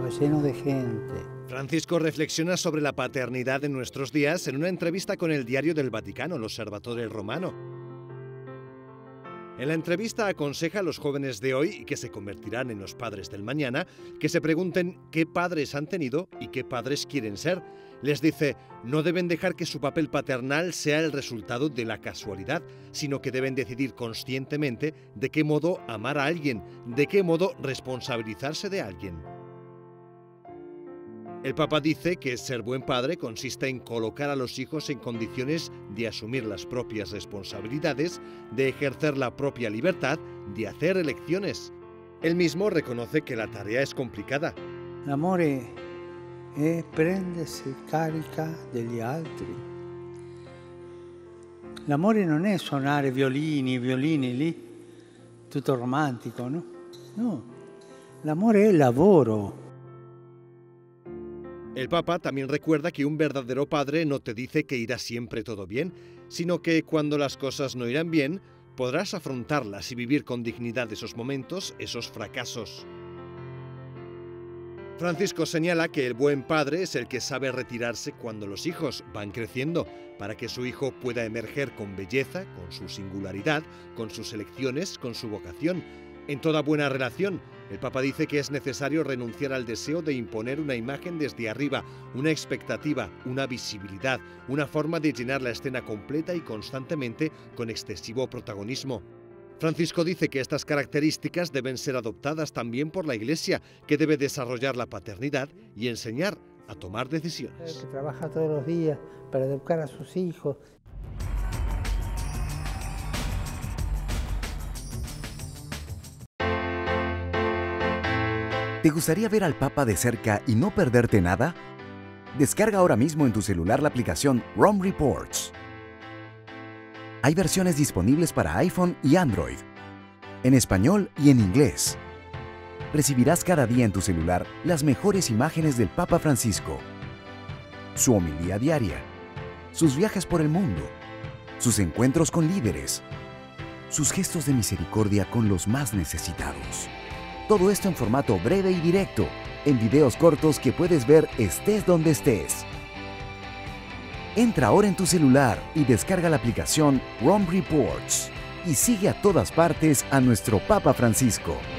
estaba lleno de gente. Francisco reflexiona sobre la paternidad en nuestros días en una entrevista con el Diario del Vaticano, el Osservatore Romano. En la entrevista aconseja a los jóvenes de hoy, que se convertirán en los padres del mañana, que se pregunten qué padres han tenido y qué padres quieren ser. Les dice, no deben dejar que su papel paternal sea el resultado de la casualidad, sino que deben decidir conscientemente de qué modo amar a alguien, de qué modo responsabilizarse de alguien. El Papa dice que ser buen padre consiste en colocar a los hijos en condiciones de asumir las propias responsabilidades, de ejercer la propia libertad, de hacer elecciones. Él mismo reconoce que la tarea es complicada. L'amore è prendersi carica degli altri. L'amore non è suonare violini lì, tutto romantico, no? No, l'amore è lavoro. El Papa también recuerda que un verdadero padre no te dice que irá siempre todo bien, sino que cuando las cosas no irán bien, podrás afrontarlas y vivir con dignidad esos momentos, esos fracasos. Francisco señala que el buen padre es el que sabe retirarse cuando los hijos van creciendo, para que su hijo pueda emerger con belleza, con su singularidad, con sus elecciones, con su vocación. En toda buena relación, el Papa dice que es necesario renunciar al deseo de imponer una imagen desde arriba, una expectativa, una visibilidad, una forma de llenar la escena completa y constantemente con excesivo protagonismo. Francisco dice que estas características deben ser adoptadas también por la Iglesia, que debe desarrollar la paternidad y enseñar a tomar decisiones. Que trabaja todos los días para educar a sus hijos. ¿Te gustaría ver al Papa de cerca y no perderte nada? Descarga ahora mismo en tu celular la aplicación Rome Reports. Hay versiones disponibles para iPhone y Android, en español y en inglés. Recibirás cada día en tu celular las mejores imágenes del Papa Francisco, su homilía diaria, sus viajes por el mundo, sus encuentros con líderes, sus gestos de misericordia con los más necesitados. Todo esto en formato breve y directo, en videos cortos que puedes ver estés donde estés. Entra ahora en tu celular y descarga la aplicación Rome Reports y sigue a todas partes a nuestro Papa Francisco.